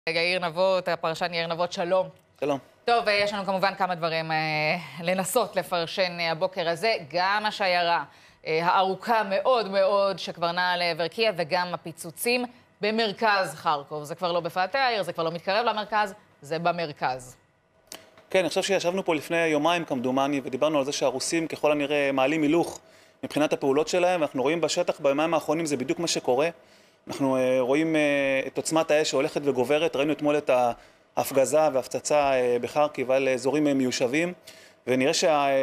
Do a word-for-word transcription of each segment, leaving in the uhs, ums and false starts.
יאיר נבות, הפרשן יאיר נבות, שלום. שלום. טוב, יש לנו כמובן כמה דברים אה, לנסות לפרשן אה, הבוקר הזה. גם השיירה אה, הארוכה מאוד מאוד שכבר נעה לעבר קייב, וגם הפיצוצים במרכז חרקוב. זה כבר לא בפאתי העיר, זה כבר לא מתקרב למרכז, זה במרכז. כן, אני חושב שישבנו פה לפני יומיים כמדומני, ודיברנו על זה שהרוסים ככל הנראה מעלים הילוך מבחינת הפעולות שלהם, ואנחנו רואים בשטח ביומיים האחרונים זה בדיוק מה שקורה. אנחנו רואים את עוצמת האש שהולכת וגוברת, ראינו אתמול את ההפגזה וההפצצה בחרקיב על אזורים מיושבים, ונראה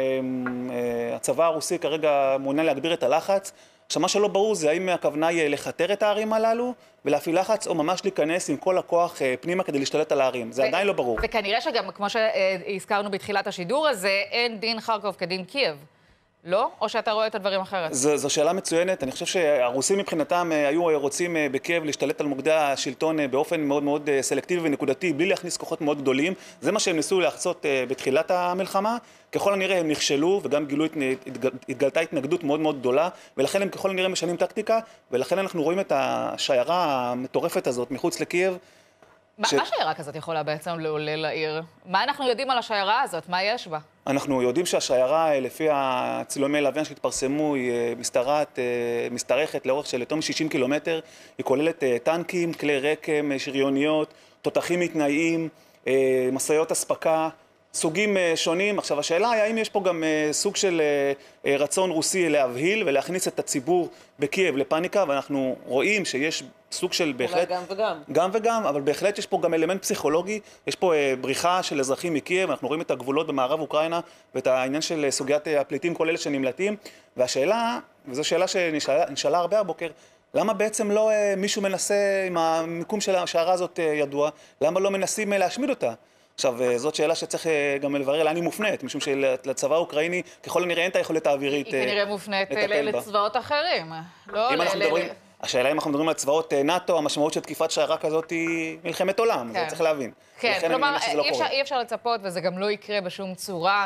שהצבא הרוסי כרגע מעוניין להגביר את הלחץ. עכשיו, מה שלא ברור זה האם הכוונה היא לחתר את הערים הללו ולהפעיל לחץ, או ממש להיכנס עם כל הכוח פנימה כדי להשתלט על הערים. זה עדיין לא ברור. וכנראה שגם, כמו שהזכרנו בתחילת השידור הזה, אין דין חרקוב כדין קייב. לא? או שאתה רואה את הדברים אחרת? זו, זו שאלה מצוינת. אני חושב שהרוסים מבחינתם היו רוצים בקייב להשתלט על מוקדי השלטון באופן מאוד מאוד סלקטיבי ונקודתי, בלי להכניס כוחות מאוד גדולים. זה מה שהם ניסו לעשות בתחילת המלחמה. ככל הנראה הם נכשלו, וגם גילו, התגלתה התנגדות מאוד מאוד גדולה, ולכן הם ככל הנראה משנים טקטיקה, ולכן אנחנו רואים את השיירה המטורפת הזאת מחוץ לקייב. מה ש... השיירה כזאת יכולה בעצם לעולה לעיר? מה אנחנו יודעים על השיירה הזאת? מה יש בה? אנחנו יודעים שהשיירה, לפי הצילומי לוויין שהתפרסמו, היא משתרעת, משתרכת לאורך של יותר מ-שישים קילומטר. היא כוללת טנקים, כלי רקם, שריוניות, תותחים מתנאיים, משאיות אספקה, סוגים שונים. עכשיו, השאלה היא האם יש פה גם סוג של רצון רוסי להבהיל ולהכניס את הציבור בקייב לפאניקה, ואנחנו רואים שיש סוג של בהחלט... גם וגם. גם וגם, אבל בהחלט יש פה גם אלמנט פסיכולוגי, יש פה בריחה של אזרחים מקייב, אנחנו רואים את הגבולות במערב אוקראינה, ואת העניין של סוגיית הפליטים, כל אלה שנמלטים, והשאלה, וזו שאלה שנשאלה הרבה הבוקר, למה בעצם לא מישהו מנסה, עם המיקום של השיירה הזאת ידוע, למה לא מנסים להשמיד אותה? עכשיו, זאת שאלה שצריך גם לברר לאן היא מופנית, משום שלצבא האוקראיני, ככל הנראה אין את היכולת האווירית לטפל בה. היא כנראה מופנית לצבאות אחרים. לא, אם אנחנו מדברים... השאלה אם אנחנו מדברים על צבאות נאטו, המשמעות של תקיפת שיירה כזאת היא מלחמת עולם, זה צריך להבין. כן, כלומר, אי אפשר לצפות, וזה גם לא יקרה בשום צורה,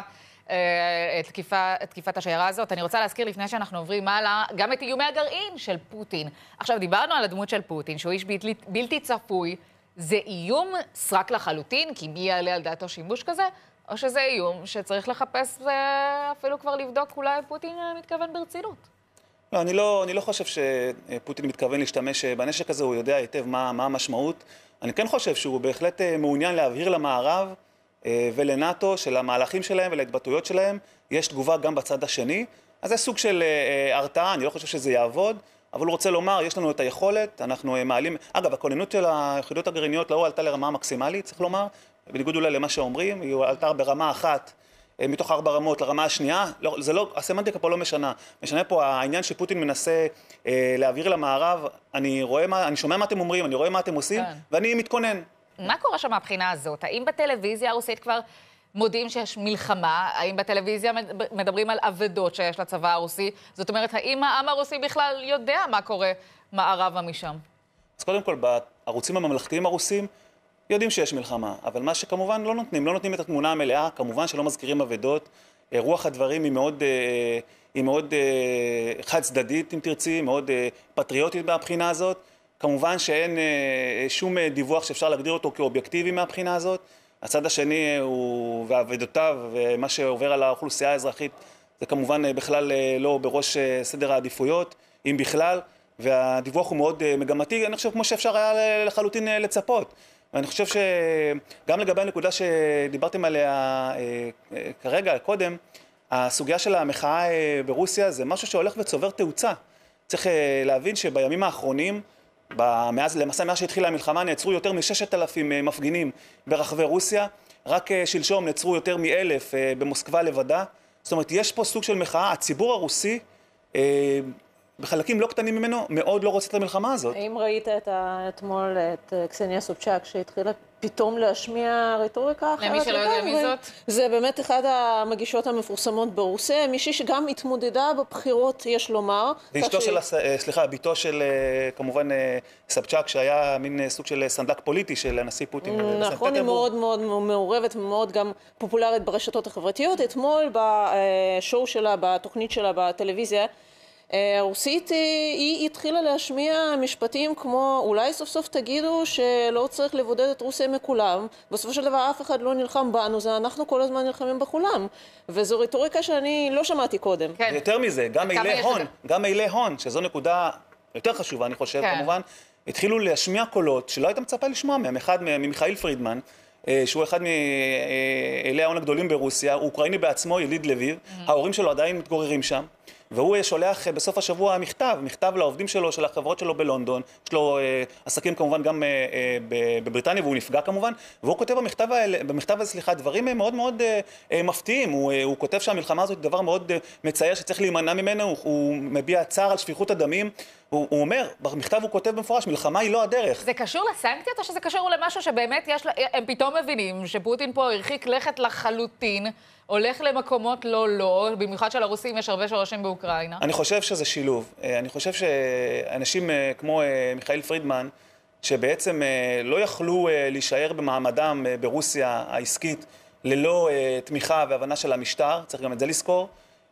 תקיפת השיירה הזאת. אני רוצה להזכיר לפני שאנחנו עוברים הלאה, גם את איומי הגרעין של פוטין. עכשיו, דיברנו על הדמות של פוטין, שהוא איש בלתי צפוי. זה איום סרק לחלוטין, כי מי יעלה על דעתו שימוש כזה, או שזה איום שצריך לחפש ואפילו כבר לבדוק אולי פוטין מתכוון ברצינות? לא, אני לא, אני לא חושב שפוטין מתכוון להשתמש בנשק הזה, הוא יודע היטב מה, מה המשמעות. אני כן חושב שהוא בהחלט מעוניין להבהיר למערב ולנאטו של המהלכים שלהם ולהתבטאויות שלהם. יש תגובה גם בצד השני, אז זה סוג של הרתעה, אני לא חושב שזה יעבוד, אבל הוא רוצה לומר, יש לנו את היכולת, אנחנו מעלים... אגב, הכוננות של היחידות הגרעיניות לא עלתה לרמה מקסימלית, צריך לומר, בניגוד אולי למה שאומרים, היא עלתה ברמה אחת, מתוך ארבע רמות לרמה השנייה. לא, זה לא, הסמנטיקה פה לא משנה. משנה פה העניין שפוטין מנסה אה, להעביר למערב. אני רואה מה, אני שומע מה אתם אומרים, אני רואה מה אתם עושים, כן. ואני מתכונן. מה קורה שם מהבחינה הזאת? האם בטלוויזיה הרוסית כבר מודיעים שיש מלחמה? האם בטלוויזיה מדברים על עבדות שיש לצבא הרוסי? זאת אומרת, האם העם הרוסי בכלל יודע מה קורה מערבה משם? אז קודם כל, בערוצים הממלכתיים הרוסים, יודעים שיש מלחמה, אבל מה שכמובן לא נותנים, לא נותנים את התמונה המלאה, כמובן שלא מזכירים עבדות, רוח הדברים היא מאוד, היא מאוד חד צדדית אם תרצי, מאוד פטריוטית מהבחינה הזאת, כמובן שאין שום דיווח שאפשר להגדיר אותו כאובייקטיבי מהבחינה הזאת, הצד השני הוא ועבדותיו ומה שעובר על האוכלוסייה האזרחית זה כמובן בכלל לא בראש סדר העדיפויות, אם בכלל, והדיווח הוא מאוד מגמתי, אני חושב כמו שאפשר היה לחלוטין לצפות. ואני חושב שגם לגבי הנקודה שדיברתם עליה כרגע, קודם, הסוגיה של המחאה ברוסיה זה משהו שהולך וצובר תאוצה. צריך להבין שבימים האחרונים, מאז, למעשה מאז שהתחילה המלחמה, נעצרו יותר מששת אלפים מפגינים ברחבי רוסיה, רק שלשום נעצרו יותר מאלף במוסקבה לבדה. זאת אומרת, יש פה סוג של מחאה, הציבור הרוסי, בחלקים לא קטנים ממנו, מאוד לא רוצה את המלחמה הזאת. האם ראית את אתמול את קסניה סובצ'ק שהתחילה פתאום להשמיע רטוריקה אחרת? למי שלא יודע מי זאת? זה באמת אחד המגישות המפורסמות ברוסיה, מישהי שגם התמודדה בבחירות, יש לומר. ואשתו של, סליחה, ביתו של כמובן סובצ'ק, שהיה מין סוג של סנדק פוליטי של הנשיא פוטין. נכון, היא מאוד מאוד מעורבת ומאוד גם פופולרית ברשתות החברתיות. אתמול בשואו שלה, בתוכנית שלה בטלוויזיה, הרוסית היא התחילה להשמיע משפטים כמו אולי סוף סוף תגידו שלא צריך לבודד את רוסיה מכולם, בסופו של דבר אף אחד לא נלחם בנו, זה אנחנו כל הזמן נלחמים בכולם, וזו רטוריקה שאני לא שמעתי קודם. כן. יותר מזה, גם אילי הון, זה... גם אילי הון, שזו נקודה יותר חשובה אני חושב כן. כמובן, התחילו להשמיע קולות שלא היית מצפה לשמוע מהם, אחד ממיכאיל פרידמן, שהוא אחד מאילי ההון הגדולים ברוסיה, הוא אוקראיני בעצמו, יליד לביב, mm-hmm. ההורים שלו עדיין מתגוררים שם, והוא שולח בסוף השבוע מכתב, מכתב לעובדים שלו, של החברות שלו בלונדון, יש לו אה, עסקים כמובן גם אה, אה, בבריטניה, והוא נפגע כמובן, והוא כותב במכתב, במכתב הזה, סליחה, דברים מאוד מאוד אה, אה, מפתיעים, הוא, אה, הוא כותב שהמלחמה הזאת היא דבר מאוד אה, מצייר שצריך להימנע ממנו, הוא, הוא מביע צער על שפיכות הדמים, הוא, הוא אומר, במכתב הוא כותב במפורש, מלחמה היא לא הדרך. זה קשור לסנקציות או שזה קשור למשהו שבאמת יש, הם פתאום מבינים שפוטין פה הרחיק לכת לחלוטין, הולך למקומות לא לא, במיוחד של הרוסים יש הרבה שורשים באוקראינה? אני חושב שזה שילוב. אני חושב שאנשים כמו מיכאיל פרידמן, שבעצם לא יכלו להישאר במעמדם ברוסיה העסקית ללא תמיכה והבנה של המשטר, צריך גם את זה לזכור,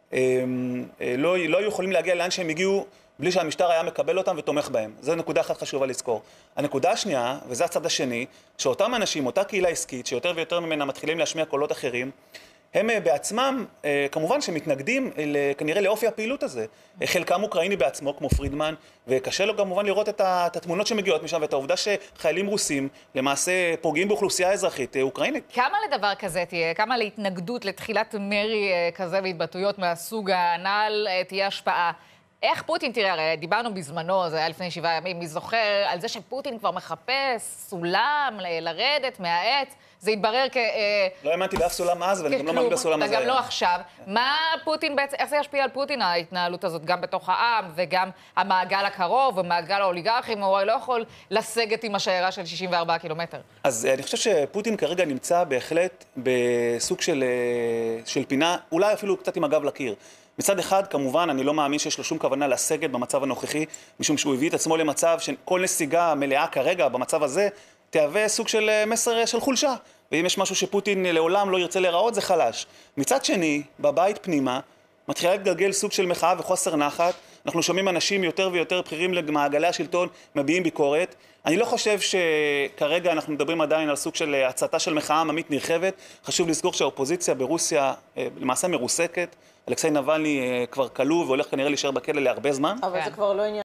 לא, לא היו יכולים להגיע לאן שהם הגיעו בלי שהמשטר היה מקבל אותם ותומך בהם. זו נקודה אחת חשובה לזכור. הנקודה השנייה, וזה הצד השני, שאותם אנשים, אותה קהילה עסקית, שיותר ויותר ממנה מתחילים להשמיע קולות אחרים, הם בעצמם, כמובן שמתנגדים כנראה לאופי הפעילות הזה. חלקם אוקראיני בעצמו, כמו פרידמן, וקשה לו כמובן לראות את התמונות שמגיעות משם, ואת העובדה שחיילים רוסים למעשה פוגעים באוכלוסייה אזרחית אוקראינית. כמה לדבר כזה תהיה? כמה להתנגדות לתחילת מרי כזה והתבטאויות מהסוג הנ"ל תהיה השפעה? איך פוטין, תראה, הרי דיברנו בזמנו, זה היה לפני שבעה ימים, מי זוכר, על זה שפוטין כבר מחפש סולם לרדת מהעץ, זה התברר כ... לא האמנתי באף סולם אז, ואני גם לא מאמין בסולם הזה. וגם לא עכשיו. מה פוטין בעצם, איך זה ישפיע על פוטין, ההתנהלות הזאת, גם בתוך העם, וגם המעגל הקרוב, ומעגל האוליגרכים, הוא לא יכול לסגת עם השיירה של שישים וארבעה קילומטר. אז אני חושב שפוטין כרגע נמצא בהחלט בסוג של, של פינה, אולי אפילו קצת עם הגב לקיר. מצד אחד, כמובן, אני לא מאמין שיש לו שום כוונה לסגת במצב הנוכחי, משום שהוא הביא את עצמו למצב שכל נסיגה מלאה כרגע במצב הזה, תהווה סוג של מסר של חולשה. ואם יש משהו שפוטין לעולם לא ירצה להיראות, זה חלש. מצד שני, בבית פנימה, מתחילה להתגלגל סוג של מחאה וחוסר נחת. אנחנו שומעים אנשים יותר ויותר בכירים למעגלי השלטון, מביעים ביקורת. אני לא חושב שכרגע אנחנו מדברים עדיין על סוג של הצתה של מחאה עממית נרחבת. חשוב לזכור שהאופוזיציה ברוסיה למעשה מרוסקת. אלכסיי נבלני כבר כלוא והולך כנראה להישאר בכלא להרבה זמן. אבל זה כבר לא עניין.